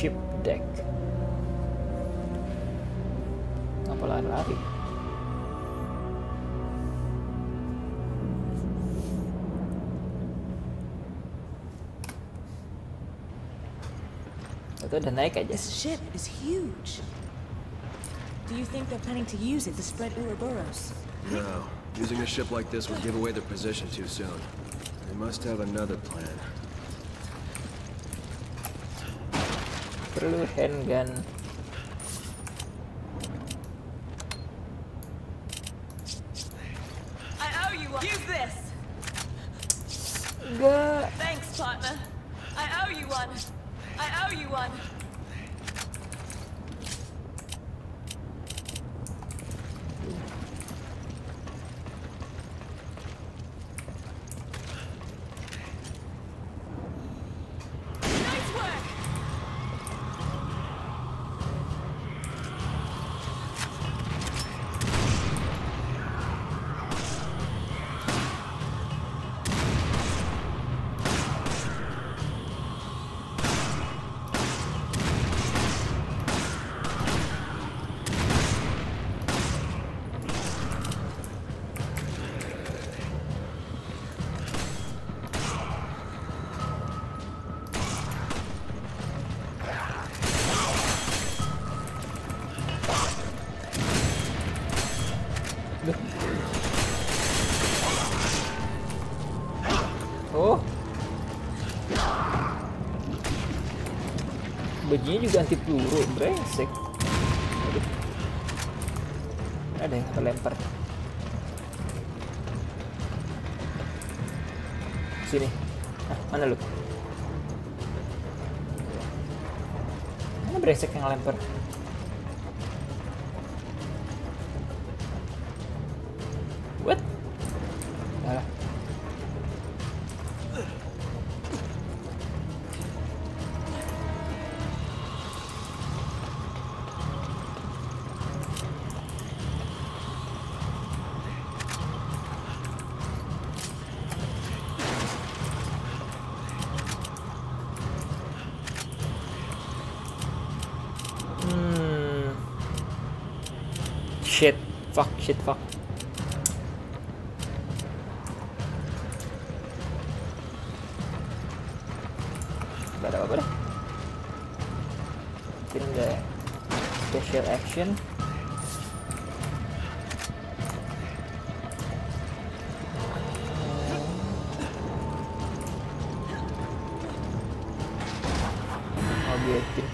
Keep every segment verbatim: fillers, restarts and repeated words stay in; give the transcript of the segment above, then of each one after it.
ship deck. Apa lari-lari? Itu udah naik aja. This ship is huge. Do you think they're planning to use it to spread Ouroboros? No. Using a ship like this would give away their position too soon. They must have another plan. Perlu handgun. I owe you one. Use this. Enggak. Thanks, partner. I owe you one. I owe you one. Nice work. Oh, bajunya juga anti peluru, brengsek. Aduh. Ada yang terlempar. Sini. Ah, mana lu? Mana brengsek yang lempar? What? Alah. Hmm. Shit, fuck, shit, fuck. Gak ada apa-apa dah. Mungkin ada special action. Objektif.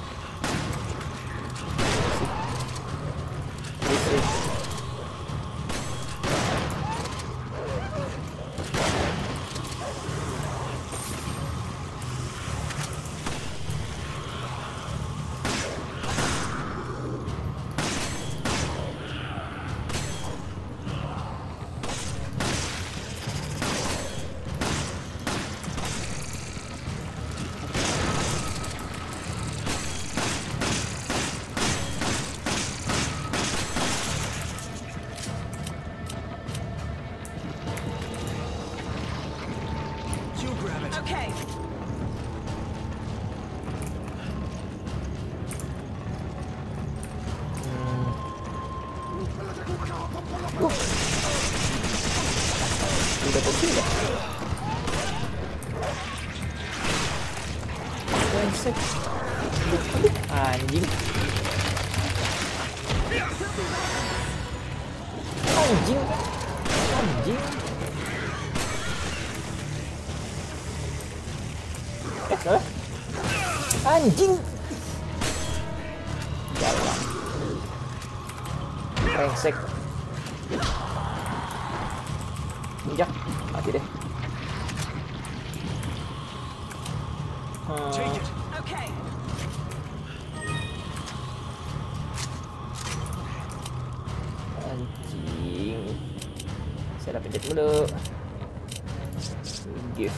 Okay. Uh. Udah pergi ya? Brengsek. Anjing. Anjing. Anjing. Eh, salah. Anjing. Jalan. Brengsek. Injak, mati deh. Hmm. Okay. Anjing. Saya pencet dulu. Gift.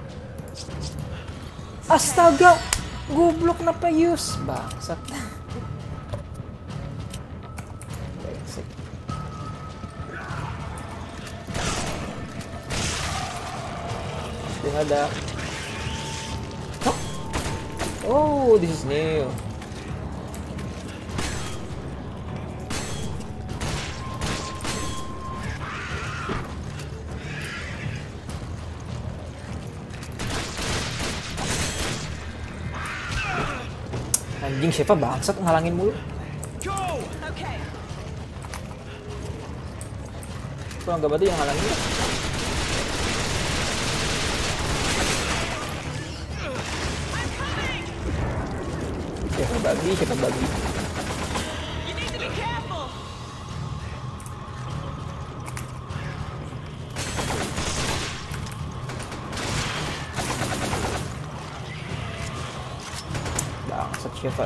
Astaga, goblok kenapa use bangsat. Brengsek. Dia ada. Oh. Oh, this is new. Anjing, siapa bangsat ngalangin mulu. Okay. Kalau nggak batu yang ngalangin. Siapa babi, siapa babi. You need to be careful. Bangsat siapa.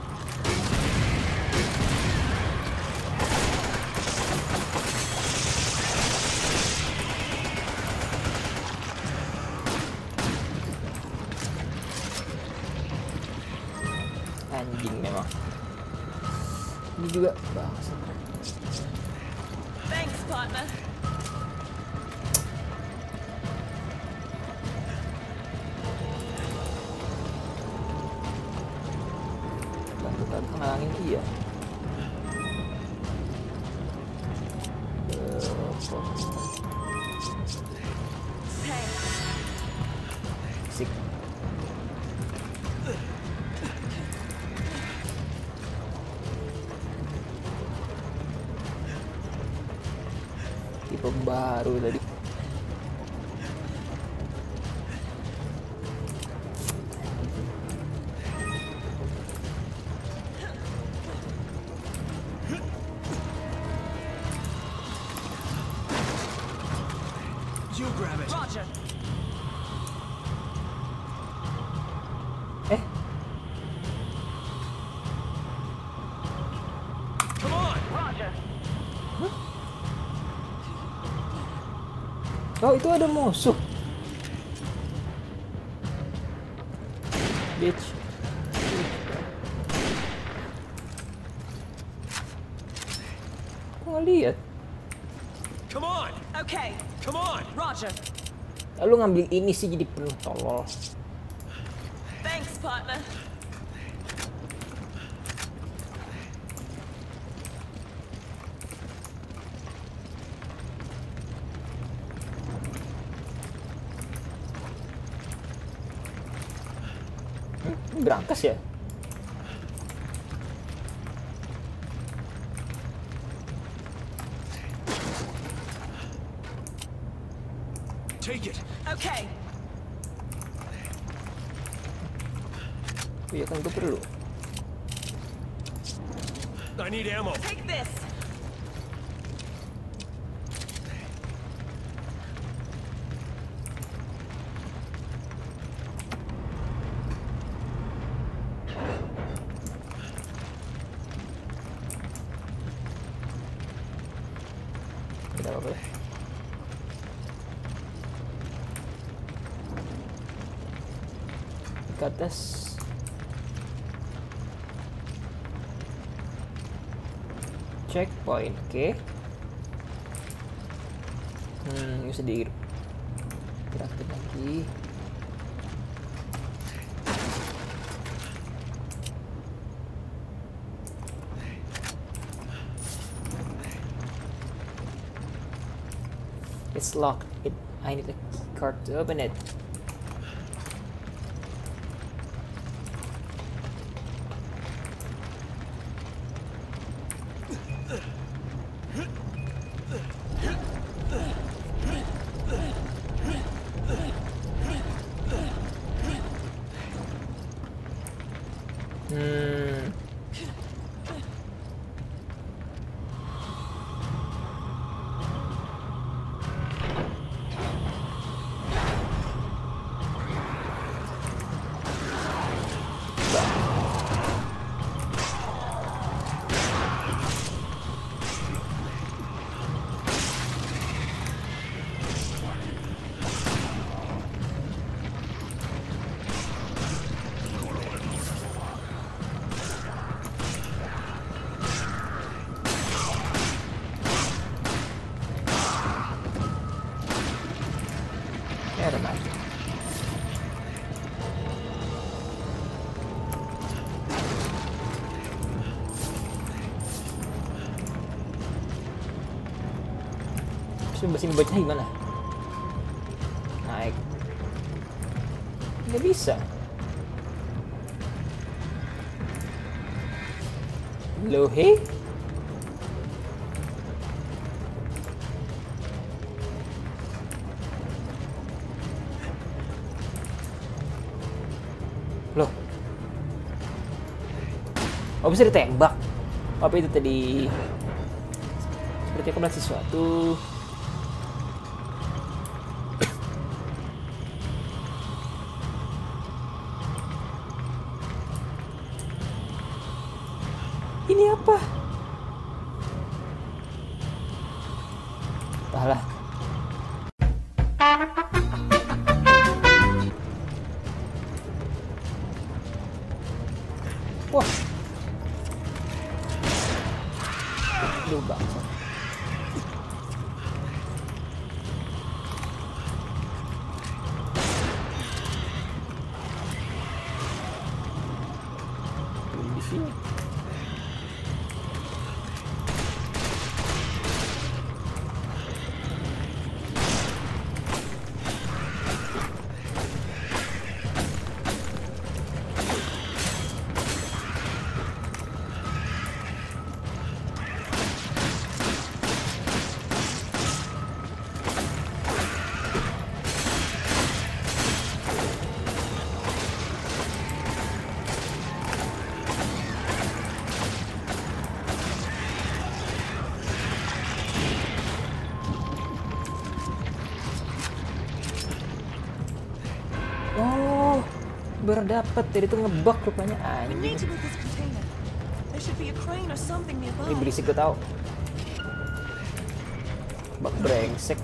Anjing memang. Ini juga bangsat. Thanks, partner. Bantu kan ngalangin iya. Thanks. Sik. Tipe baru tadi. You grab it. Roger. Eh, Come on. Roger. oh itu ada musuh. Bitch. Kok nggak lihat? Come on. Okay. Come on. Roger. Lalu ngambil ini sih jadi penuh, tolol. Thanks, partner. Hmm, berangkas ya? Take it. Okay. Iya kan itu perlu. I need ammo. Take this. Tidak apa-apa. Ke atas. Checkpoint, oke. Okay. Hmm, bisa digerakin lagi. It's locked. It. I need a card to open it. Hmm. Masih baca gimana? Naik. Nggak bisa. Loh, he? Loh. Oh, bisa ditembak. Apa itu tadi? Seperti aku melihat sesuatu. Ini apa? Entahlah. Wah. Aduh, bangsa. Di sini. Oh, baru dapet. Jadi tuh ngebug rupanya We need anjing. to move this container. There should be a crane or something Ini nearby. berisik gue tau. Bug brengsek.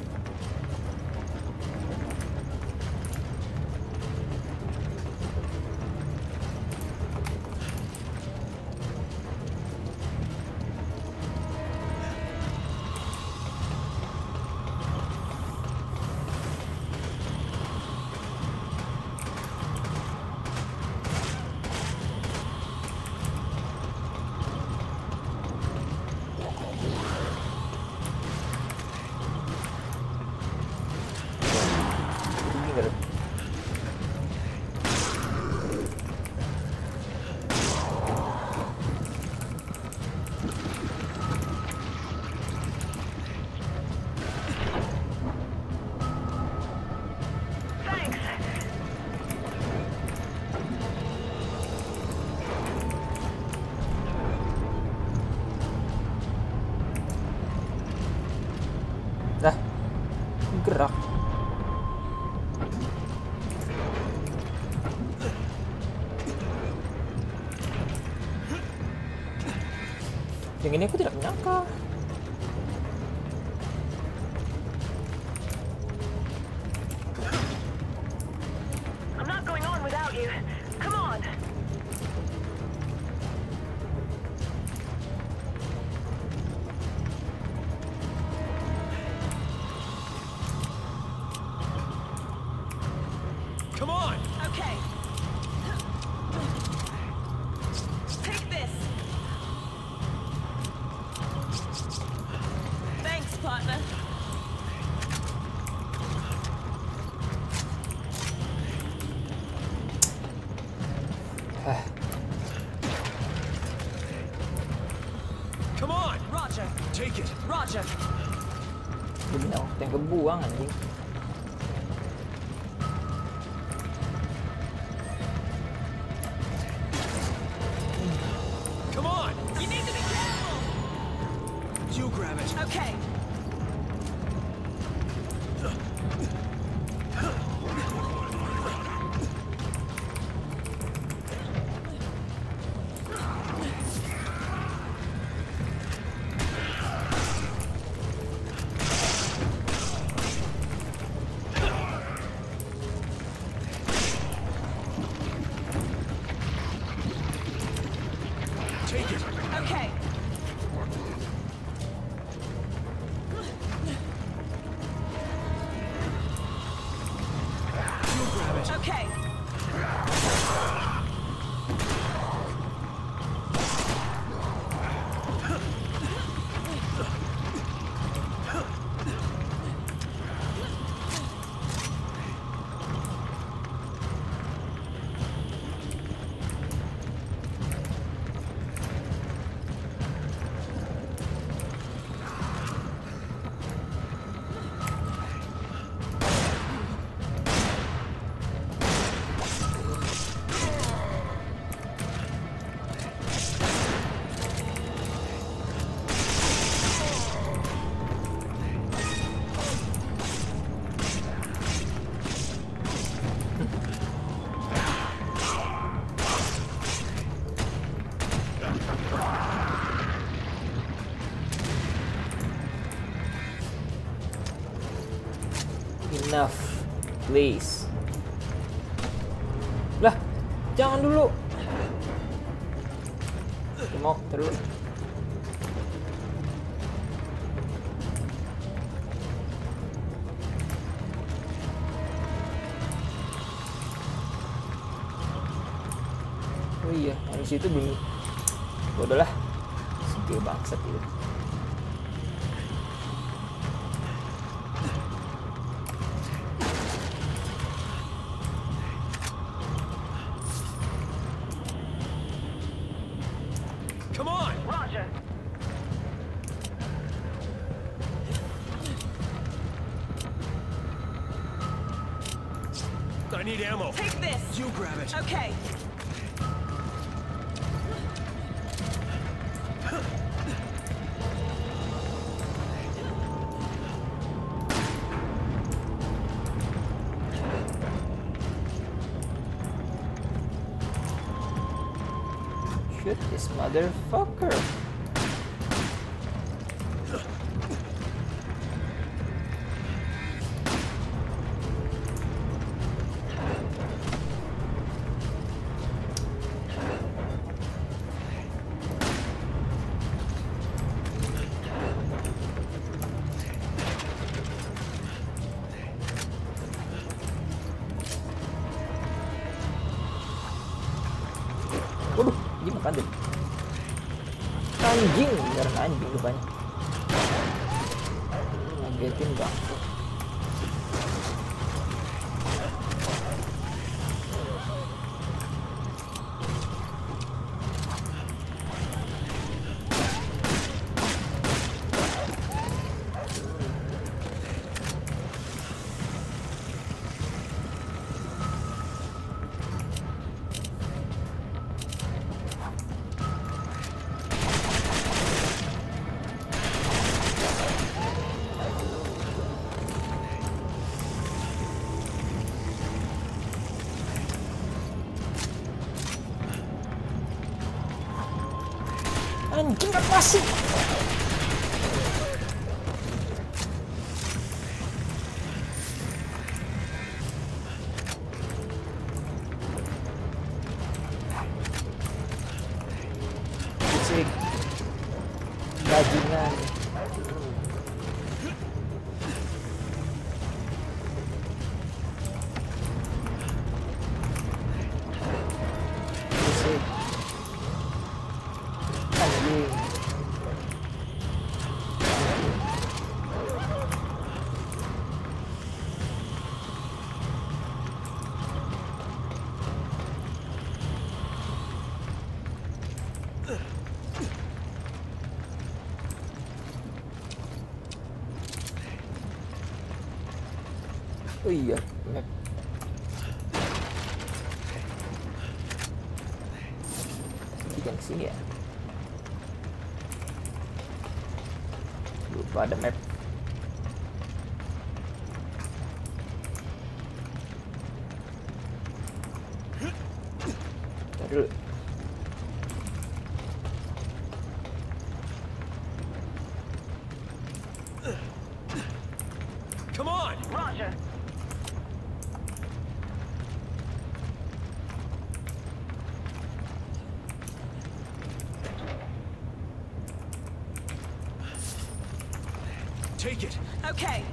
Dah, gerak. Yang ini aku tidak menyangka. I'm not going on without you. Come on. Come on! Okay. Take this. Thanks, partner. Come on! Roger. Take it! Roger. Jadi nah, waktu yang kebuang anjing. Come on! You need to be careful. You grab it! Okay. Take it! Okay. You grab it! Okay. please. Lah, jangan dulu. Mau terus. Oh iya, manusia itu belum. Bodoh lah. Skill bangsat itu. Come on! Roger. I need ammo. Take this. You grab it. Okay. Shoot this motherfucker. Waduh, ini makan deh. Anjing, beneran anjing rupanya. Ngagetin bangsa. Anjing apa sih? Fisik bajingan. Fisik anjing. Oh iya, map. Kita ke sini ya. Lupa ada map. Ntar dulu. Come on! Roger. Take it. Okay.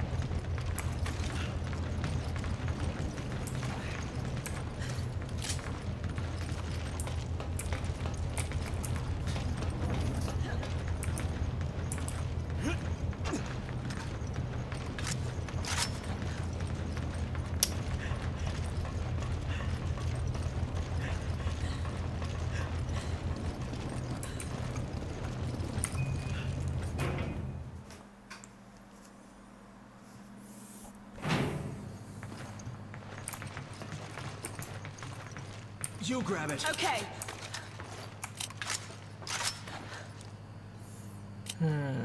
You grab it. Okay. Hmm.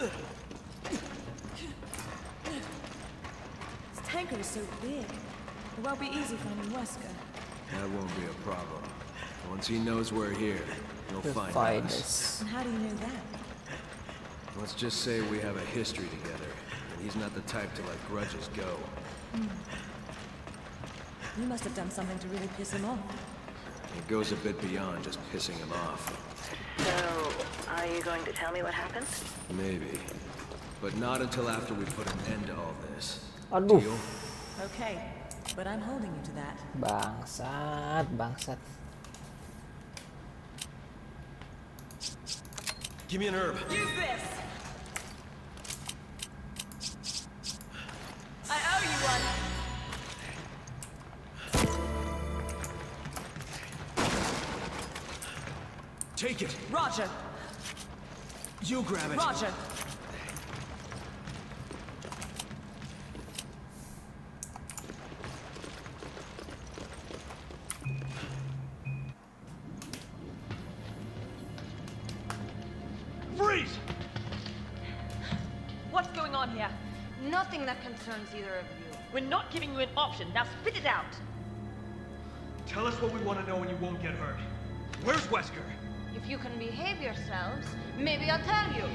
This tanker is so big. It won't be easy finding Wesker. That won't be a problem. Once he knows we're here, he'll To find find us. us. And how do you know that? Let's just say we have a history together, and he's not the type to let grudges go. You must have done something to really piss him off. It goes a bit beyond just pissing him off. So, are you going to tell me what happened? Maybe. But not until after we put an end to all this. Aduh. Deal? Okay, but I'm holding you to that. Bangsat, bangsat. Give me an herb. Use this! I owe you one! Take it! Roger! You grab it! Roger! Freeze! What's going on here? Nothing that concerns either of you. We're not giving you an option. Now spit it out! Tell us what we want to know and you won't get hurt. Where's Wesker? If you can behave yourselves, maybe I'll tell you.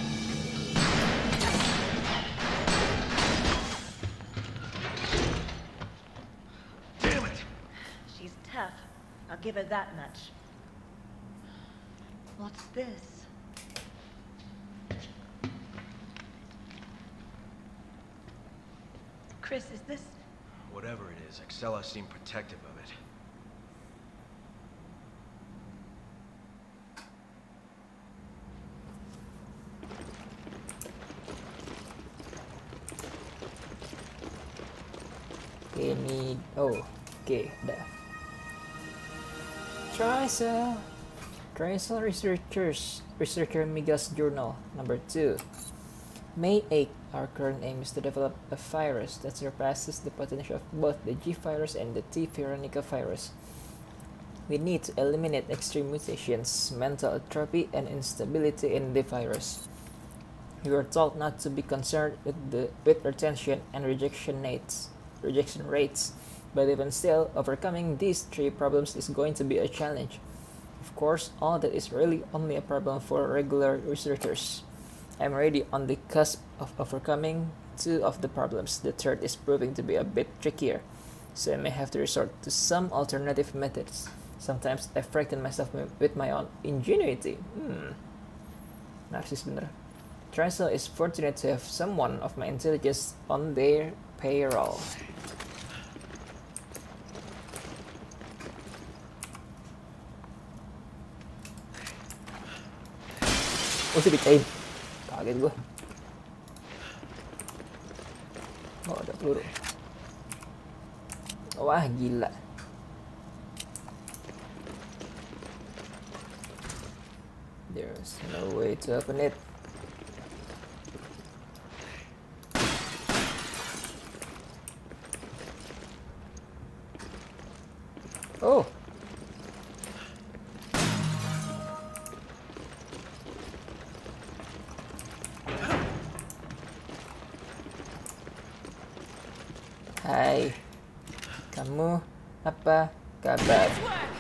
Damn it! She's tough. I'll give her that much. What's this? Chris, is this... Whatever it is, Excella seemed protective of it. Okay, need... Oh, okay, dah. Trisel. Trisel Researchers. Researcher Miguel's Journal, number two. May eighth. Our current aim is to develop a virus that surpasses the potential of both the G virus and the T. Veronica virus. We need to eliminate extreme mutations, mental atrophy, and instability in the virus. We were told not to be concerned with the with retention and rejection rates, rejection rates, but even still, overcoming these three problems is going to be a challenge. Of course, all that is really only a problem for regular researchers. I'm already on the cusp of overcoming two of the problems. The third is proving to be a bit trickier, so I may have to resort to some alternative methods. Sometimes I frighten myself with my own ingenuity. Hmm. Narsis bener. Trisel is fortunate to have someone of my intelligence on their payroll. Oh, si Big Aim. Kaget gue. Oh, ada peluru. Wah, gila. There's no way to open it. Oh. Hai, kamu apa kabar?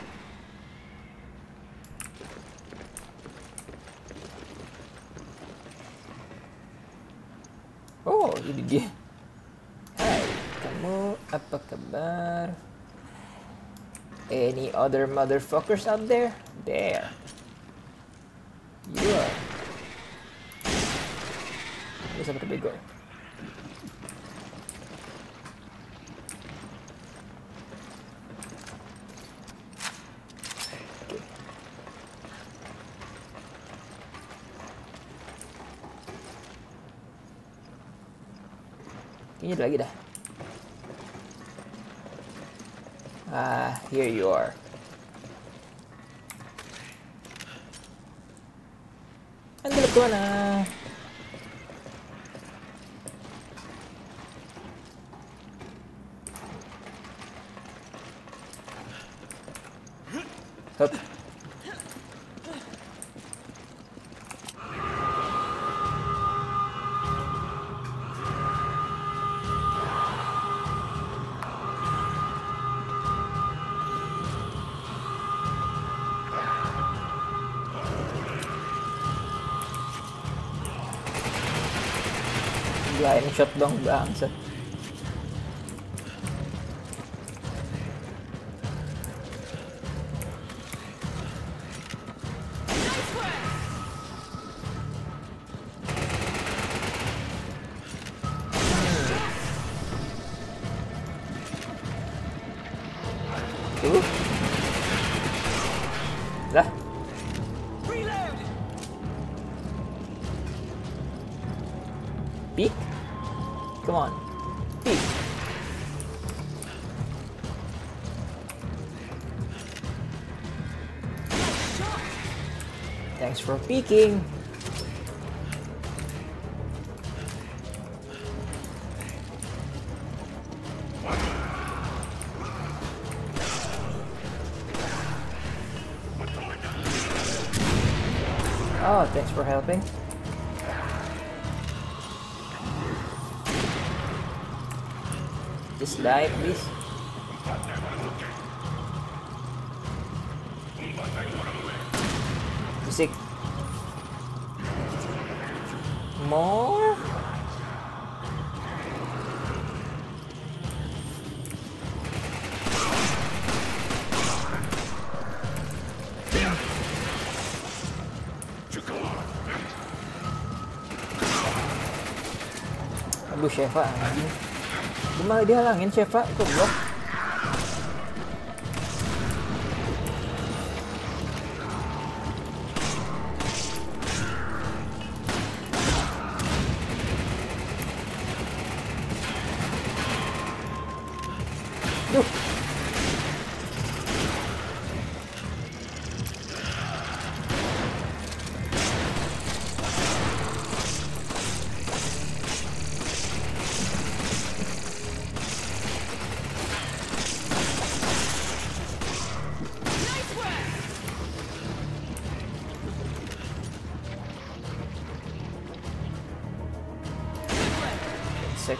Oh, ini dia. Hai, kamu apa kabar? Any other motherfuckers out there? There. You are. Bisa berbego. Kayaknya ada lagi dah. Ah, here you are. Anda ke mana? Hup. Blind shot dong bangsat. Tuh. Lah. Peek. Come on. Peek. Thanks for peeking. Oh, thanks for helping. Just die, please. Music. More? Aduh, Sheva anjing. Gimana dia halangin Sheva? Goblok. Duh. Sick.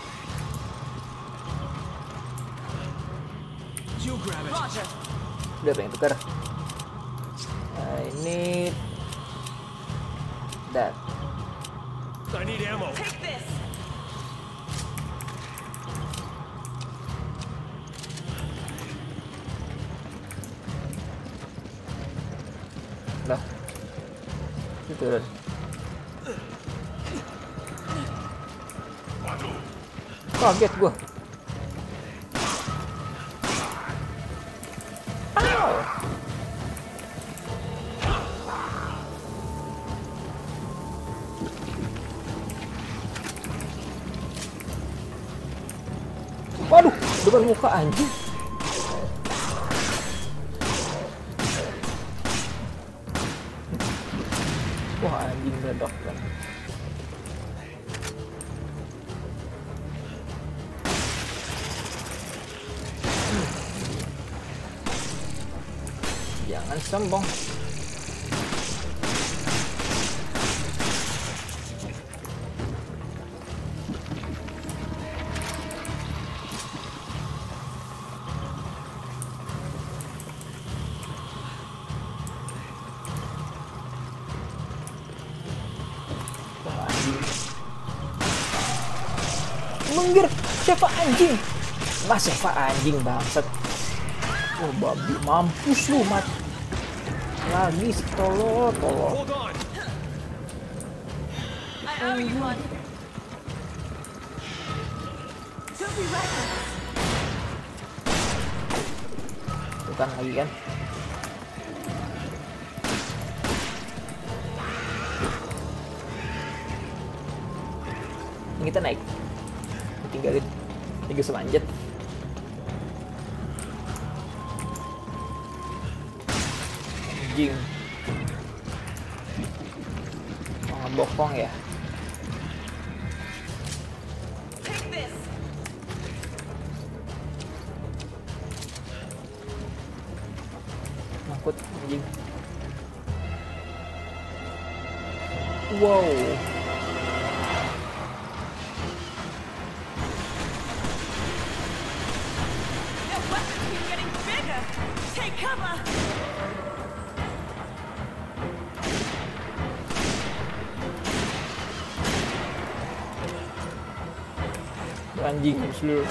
You grab it. Roger. Udah pengen tukar. I need that. I need ammo. Take this. Lah. Itu turun. Kaget gua. Ow. Waduh, depan muka anjing. Wah, anjing meledak kan. Jangan sombong. Menggir, siapa anjing? Mas siapa anjing bangsat. Oh babi, mampus lu mat. Lagi tolol, tolol. Hold on. I owe you one. Don't be reckless. Bukan lagi kan? Ini kita naik. Tinggalin. Tinggal semanjat. Anjing. Oh, bokong ya. Take this. Ngangkut anjing. Wow. The weapons keep getting bigger. Take cover. Anjing seluruh.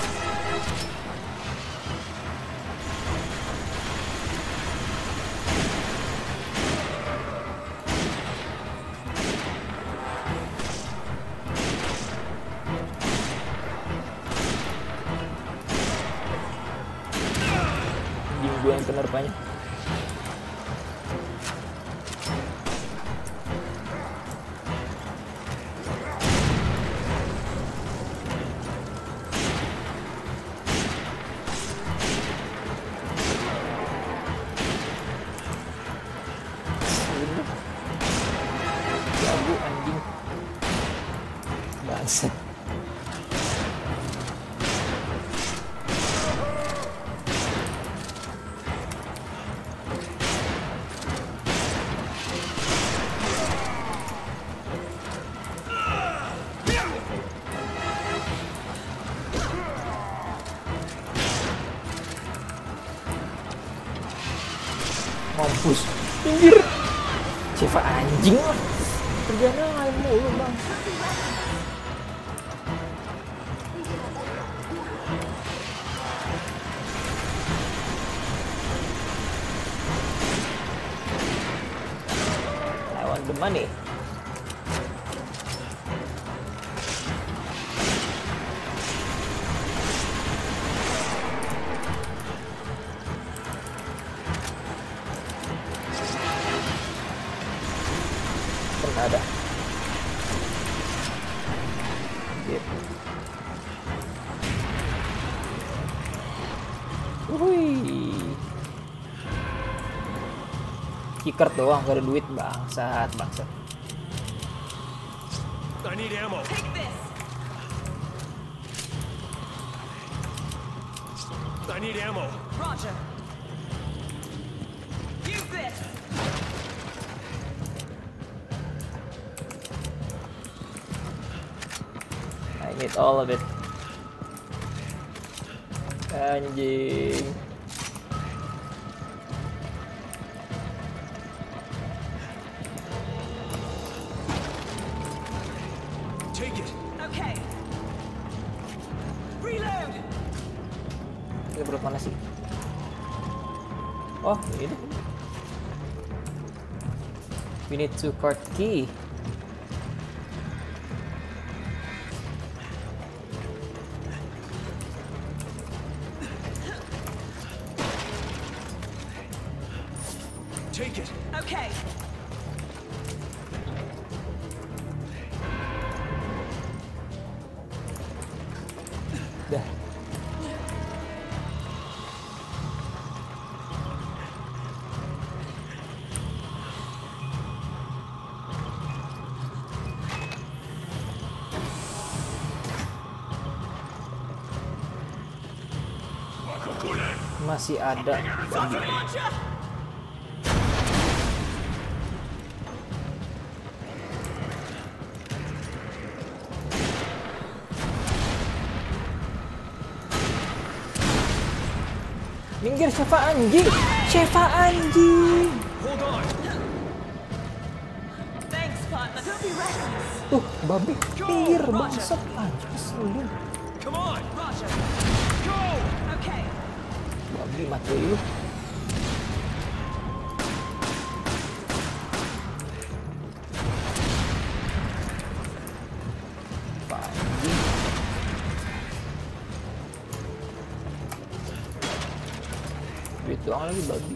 Anjing gue yang kena rupanya. Jago anjing. Bangsat. Mampus. Pinggir. Siapa anjing lah. Kerjanya ngalir mulu bang. I want the money. Pernah ada. Yep. Wuih. Kicker doang, gak ada duit bangsat, bangsat. I need ammo. Take this. I need ammo. Roger. Use this. I need all of it. Anjing. Take it. Okay. Reload. Ini berapa mana sih? Oh, ini. We need two card key. Take it. Okay. Dah. Masih ada. Minggir siapa anjing? Siapa anjing? Hold on. Thanks, partner. Don't be reckless. Tuh, babi. Minggir bangsat anjing selin. Come on. Roger. Go. Okay. Babi mati lu. Anjing. Duit doang lagi babi.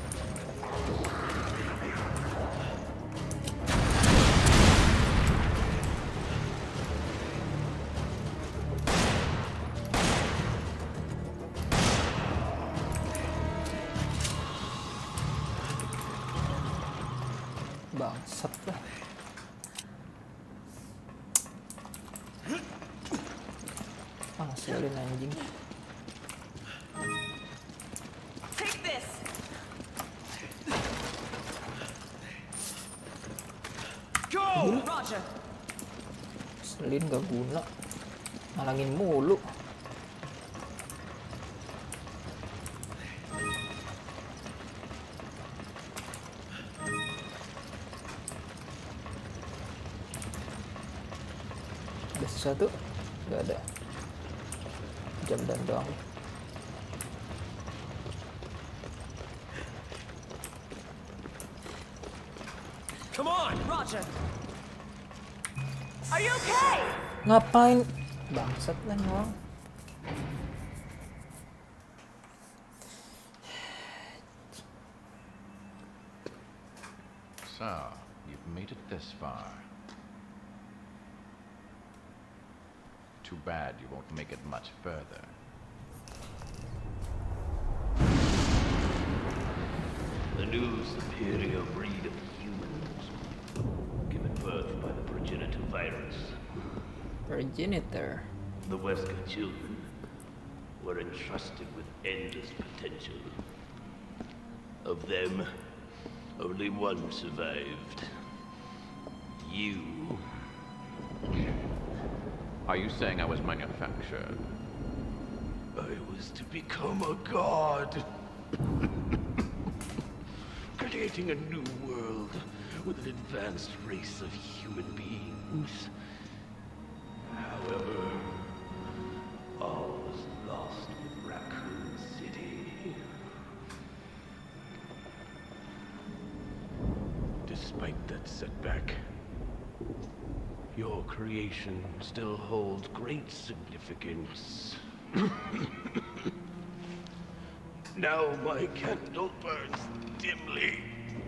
Bangsat lah. Ah, selin anjing. Take this. Go. Roger. Selin gak guna. Ngalangin mulu. Ada sesuatu? Gak ada. Jam-jam doang. Come on! Roger. Are you okay? Ngapain? Bangsat lang orang. So, you've made it this far. Too bad you won't make it much further. A new superior breed of humans, given birth by the progenitor virus. Progenitor. The Wesker children were entrusted with endless potential. Of them, only one survived. You. Are you saying I was manufactured? I was to become a god. Creating a new world with an advanced race of human beings. However, all was lost with Raccoon City. Despite that setback, your creation still holds great significance. Now my candle burns dimly.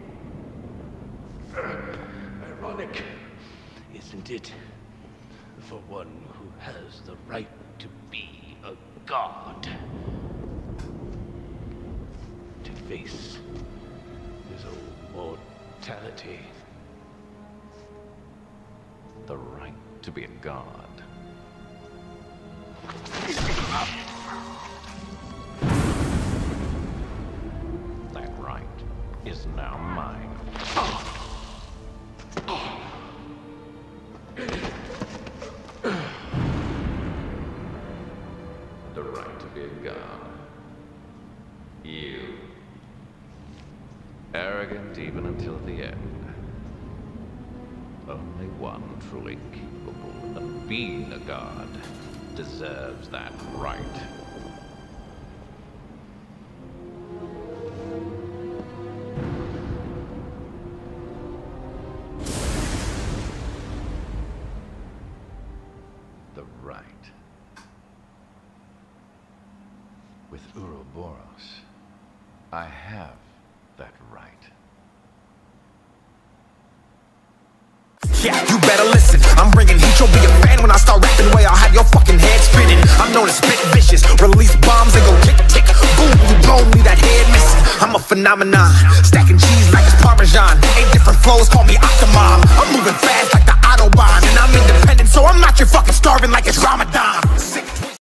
Ironic, isn't it? For one who has the right to be a god. To face his own mortality. The right to be a god. That right is now mine. The right to be a god. You. Arrogant even until the end. Only one truly capable of being a god deserves that right. The right. With Ouroboros, I have that right. Yeah, you better listen. I'm bringing heat. You'll be a fan when I start rapping. Way I'll have your fucking head spinning. I'm known as spit vicious. Release bombs and go tick tick. Boom, you blow me that head missing. I'm a phenomenon. Stacking cheese like it's Parmesan. Eight different flows, call me Octomom. I'm moving fast like the Autobahn, and I'm independent, so I'm not your fucking starving like it's Ramadan.